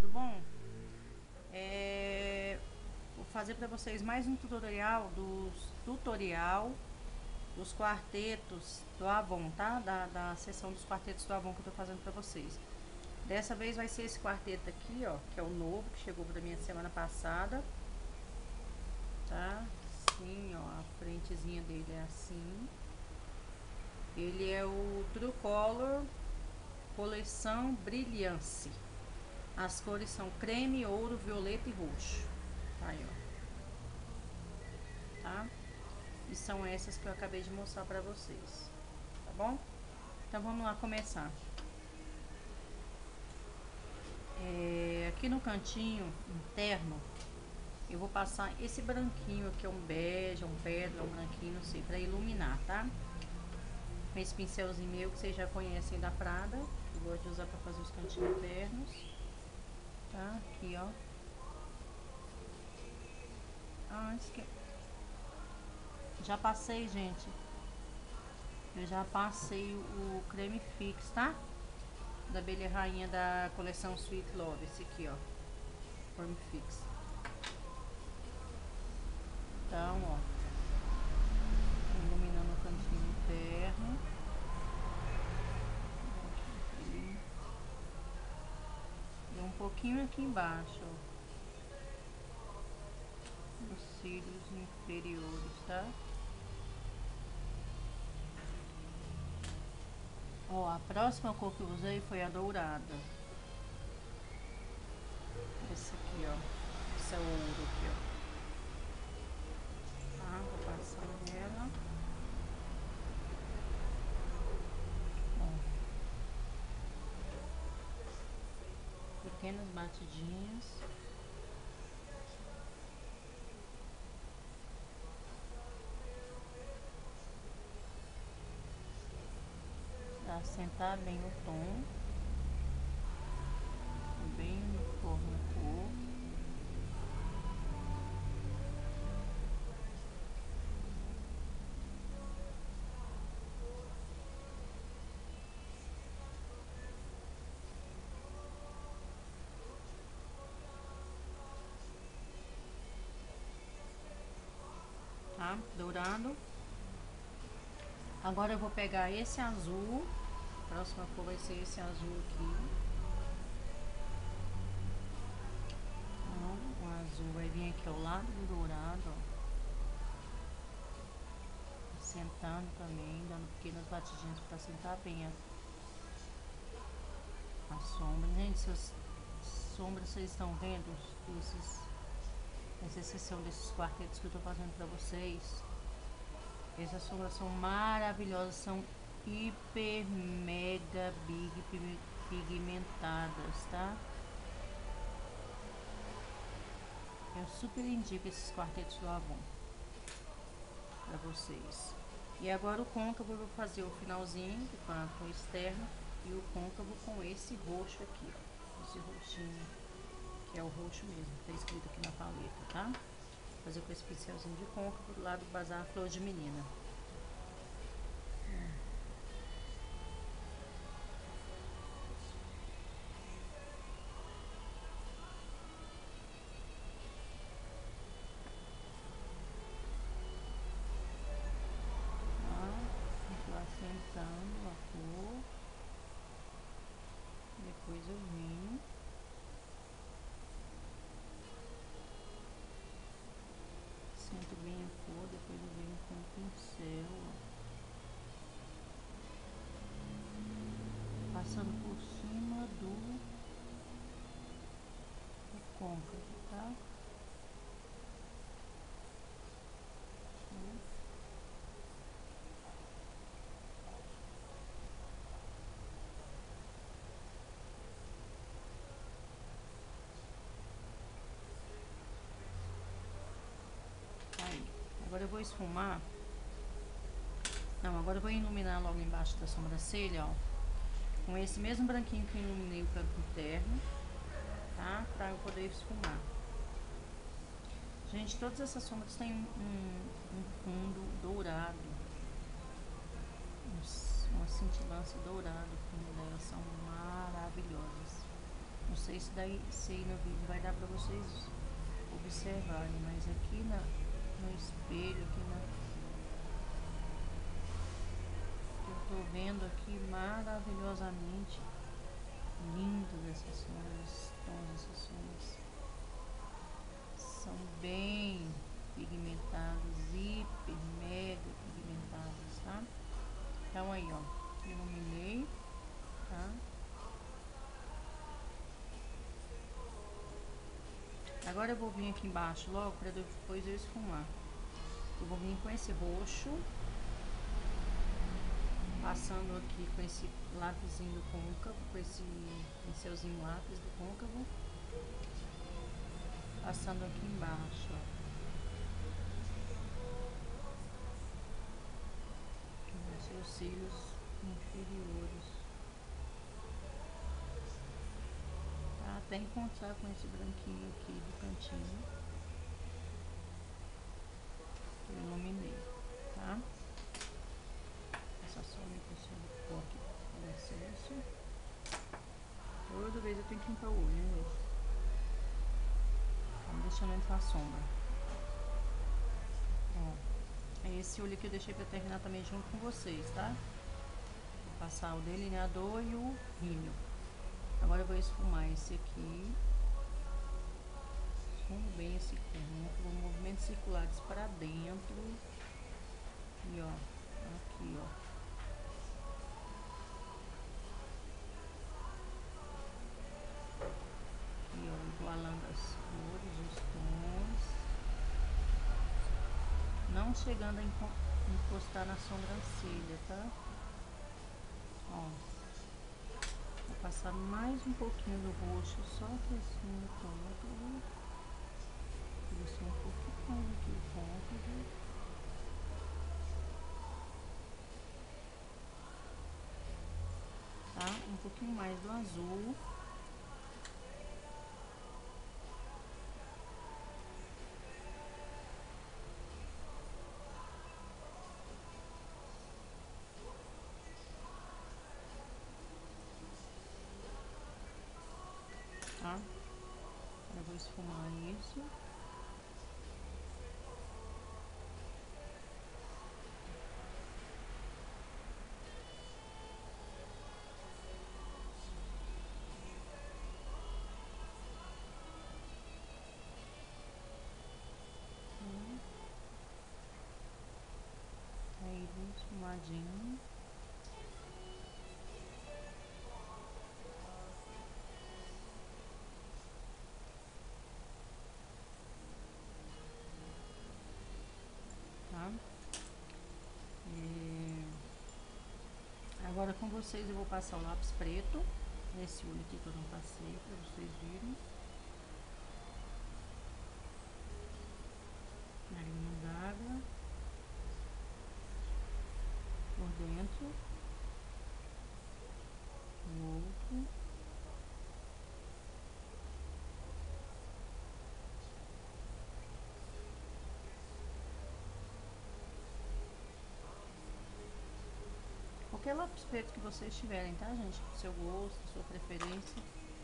bom? Vou fazer para vocês mais um tutorial dos quartetos do Avon, tá? Da seção dos quartetos do Avon que eu tô fazendo para vocês. Dessa vez vai ser esse quarteto aqui, ó, que é o novo, que chegou pra minha semana passada, tá? Assim, ó, a frentezinha dele é assim. Ele é o True Color coleção Brilhance. As cores são creme, ouro, violeta e roxo. Aí, ó. Tá? E são essas que eu acabei de mostrar pra vocês. Tá bom? Então vamos lá começar. Aqui no cantinho interno, eu vou passar esse branquinho aqui, é um bege, um pedra, um branquinho, não sei, pra iluminar, tá? Com esse pincelzinho meu que vocês já conhecem da Prada, que eu gosto de usar pra fazer os cantinhos internos. Tá? Aqui, ó. Já passei, gente. Eu já passei o creme fix, tá? Da abelha rainha da coleção Sweet Love. Esse aqui, ó. Creme fix. Então, ó. Iluminando o cantinho interno. E um pouquinho aqui embaixo, ó. Nos cílios inferiores, tá? Ó, a próxima cor que eu usei foi a dourada. Esse aqui, ó. Esse é o ouro aqui, ó. Tá? Vou passar nela. Ó. Pequenas batidinhas. Pra assentar bem o tom. Bem uniforme a cor. Tá? Dourado. Agora eu vou pegar esse azul. A próxima cor vai ser esse azul aqui. Ó, o azul vai vir aqui ao lado do dourado, ó. Sentando também, dando pequenas batidinhas para sentar bem a sombra. Gente, essas sombras vocês estão vendo? Essa exceção desses quartetos que eu tô fazendo para vocês. Essas sombras são maravilhosas, são hiper, mega, big pigmentadas, tá? Eu super indico esses quartetos do Avon pra vocês. E agora o côncavo eu vou fazer o finalzinho com o externo e o côncavo com esse roxo aqui, ó. Esse roxinho, que é o roxo mesmo, tá escrito aqui na paleta, tá? Fazer com esse pincelzinho de côncavo do lado do Bazar Flor de Menina. Assentando a cor. Depois eu venho. Sento bem a cor, depois eu venho com o pincel. Passando por cima do côncavo, tá? Aí, agora eu vou esfumar. Não, agora eu vou iluminar logo embaixo da sobrancelha, ó. Com esse mesmo branquinho que eu iluminei o canto interno, tá? Pra eu poder esfumar. Gente, todas essas sombras têm um fundo dourado. Uma cintilância dourada no fundo delas, são maravilhosas. Não sei se aí no vídeo vai dar pra vocês observarem, mas aqui no espelho, eu tô vendo aqui maravilhosamente lindas essas sombras, tons dessas sombras. São bem pigmentadas, hiper, mega pigmentadas, tá? Então aí, ó, iluminei, tá? Agora eu vou vir aqui embaixo logo para depois eu esfumar. Eu vou vir com esse roxo, passando aqui com esse lápisinho do côncavo, com esse pincelzinho lápis do côncavo, passando aqui embaixo, ó. Nos seus cílios inferiores. Tá? Até encontrar com esse branquinho aqui do cantinho. Que eu iluminei, tá? Essa sombra que eu sempre coloco com excesso. Toda vez eu tenho que limpar o olho, né, gente? Vamos deixando entrar a sombra. Ó, é esse olho que eu deixei pra terminar também junto com vocês, tá? Vou passar o delineador e o rímel. Agora eu vou esfumar esse aqui. Esfumo bem esse côncavo, movimentos circulares para dentro. E ó, aqui ó. Aqui ó, igualando as cores, os tons. Não chegando a encostar na sobrancelha, tá? Ó. Vou passar mais um pouquinho do roxo, só que assim no côncavo. Descer um pouquinho mais aqui o côncavo. Tá? Um pouquinho mais do azul. Tá? Eu vou esfumar isso. Aí, bem esfumadinho. Tá? Agora com vocês eu vou passar o lápis preto. Esse olho aqui que eu não passei, pra vocês verem. Na linha d'água. Por dentro. O outro. Qualquer lápis preto que vocês tiverem, tá, gente? Do seu gosto, sua preferência.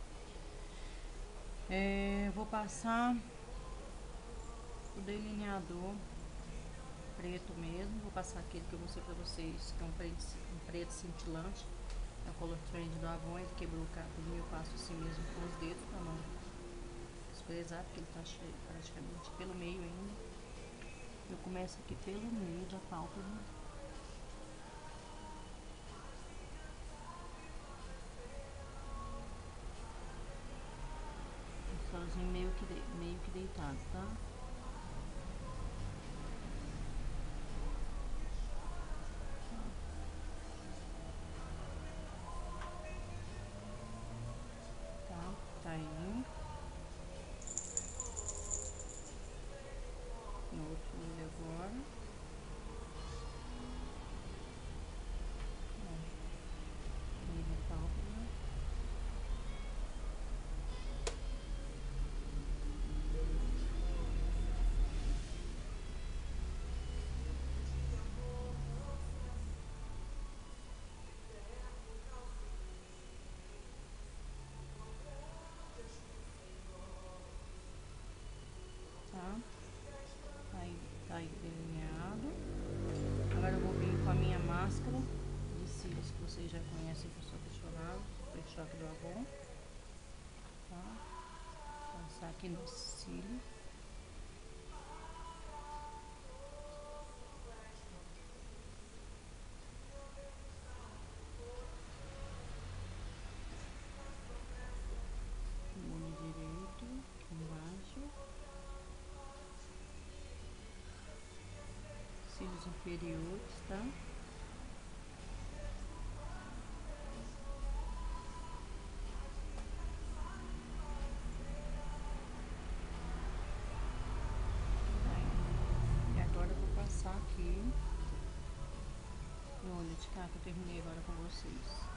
Vou passar o delineador preto mesmo. Vou passar aquele que eu mostrei pra vocês, que é um preto cintilante. É o Color Trend do Avon. Ele quebrou o capinho, eu passo assim mesmo com os dedos pra não desprezar, porque ele tá cheio, praticamente pelo meio ainda. Eu começo aqui pelo meio da pálpebra. Sozinho meio que deitado, tá? Tá aí. No outro olho agora. Meio da pálpebra. máscara de cílios que vocês já conhecem, que eu sou apaixonada, Super Choque do Avon, tá? Passar aqui no cílio. No olho direito, aqui embaixo. Cílios inferiores, tá? E agora eu vou passar aqui no olho de cá, que eu terminei agora com vocês.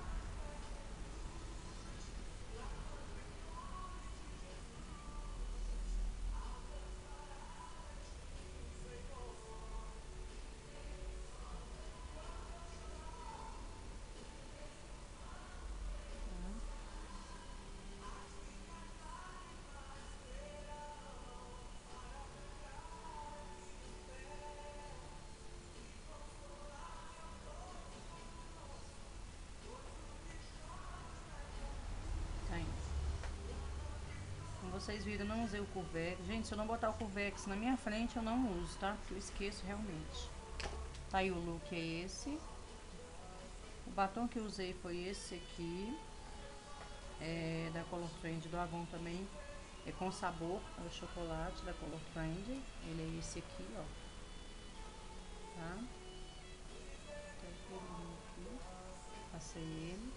Vocês viram, eu não usei o Curvex. Gente, se eu não botar o Curvex na minha frente, eu não uso, tá? Porque eu esqueço realmente. Tá aí, o look é esse. O batom que eu usei foi esse aqui. É da Color Trend do Avon também. É com sabor, é o chocolate da Color Trend. Ele é esse aqui, ó. Tá? Aqui. Passei ele.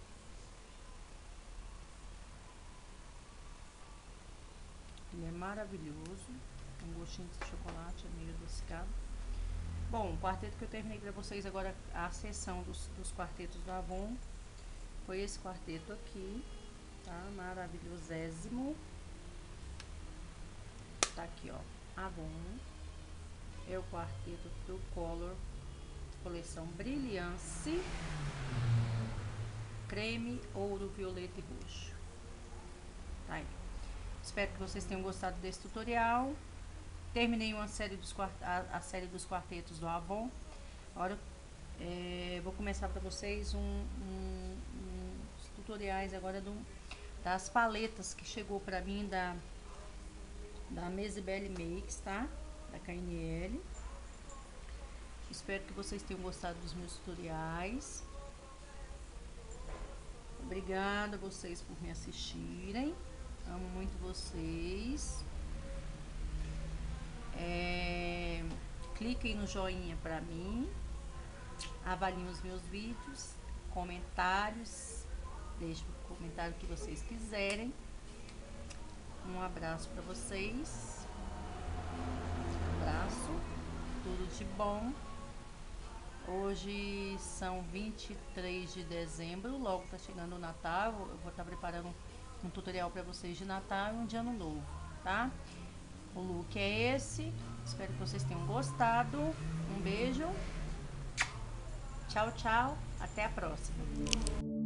Ele é maravilhoso, um gostinho de chocolate, é meio adocicado. Bom, o quarteto que eu terminei pra vocês agora, a sessão dos quartetos do Avon, foi esse quarteto aqui, tá? Maravilhosésimo. Tá aqui, ó, Avon. É o quarteto do Color, coleção Brilhance, creme, ouro, violeta e roxo. Tá aí. Espero que vocês tenham gostado desse tutorial. Terminei uma série a série dos quartetos do Avon. Agora vou começar para vocês uns tutoriais agora das paletas que chegou para mim da Mesibelle Makes, tá? Da KNL. Espero que vocês tenham gostado dos meus tutoriais. Obrigada a vocês por me assistirem. Amo muito vocês. Cliquem no joinha pra mim. Avaliem os meus vídeos. Comentários. Deixem o comentário que vocês quiserem. Um abraço pra vocês. Um abraço. Tudo de bom. Hoje são 23 de dezembro. Logo tá chegando o Natal. Eu vou estar preparando um tutorial para vocês de Natal e um de Ano Novo, tá? O look é esse. Espero que vocês tenham gostado. Um beijo. Tchau, tchau. Até a próxima.